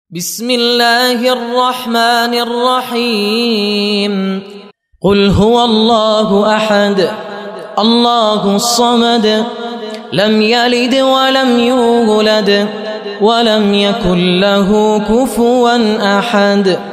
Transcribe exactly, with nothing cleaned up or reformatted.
بسم الله الرحمن الرحيم قل هو الله أحد الله الصمد لم يلد ولم يولد ولم يكن له كفوا أحد